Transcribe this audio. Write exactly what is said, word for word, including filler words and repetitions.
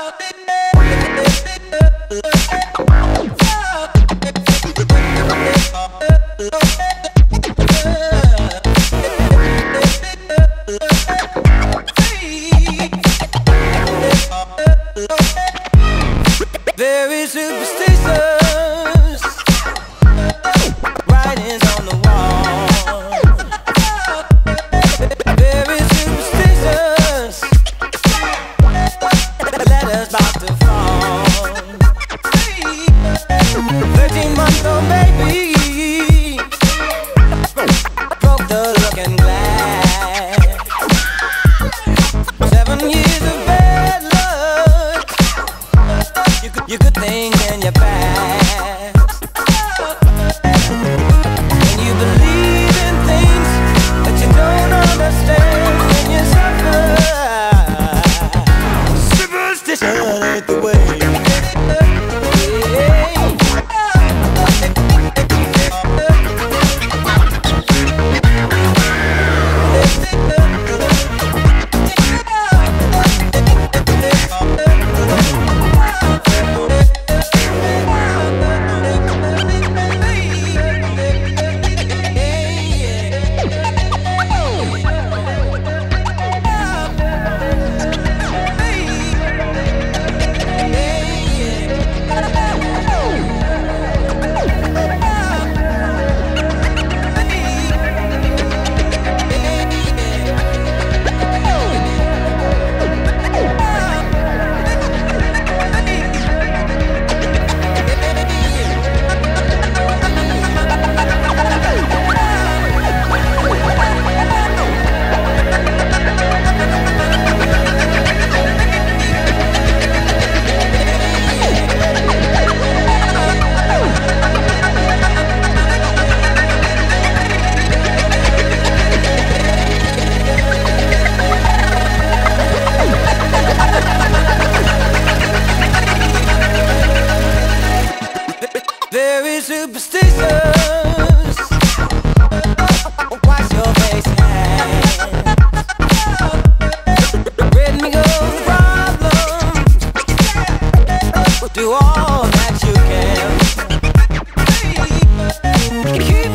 Very superstitious writings on the wall. Very superstitious letters about to fall. Thirteen month old baby broke the looking glass. Seven years of bad luck, you could, you could think in your past. And you believe in things that you don't understand when you suffer. Superstition ain't the way. Very superstitious. Wash your face hands. Rid me of the problems. Do all that you can. Keep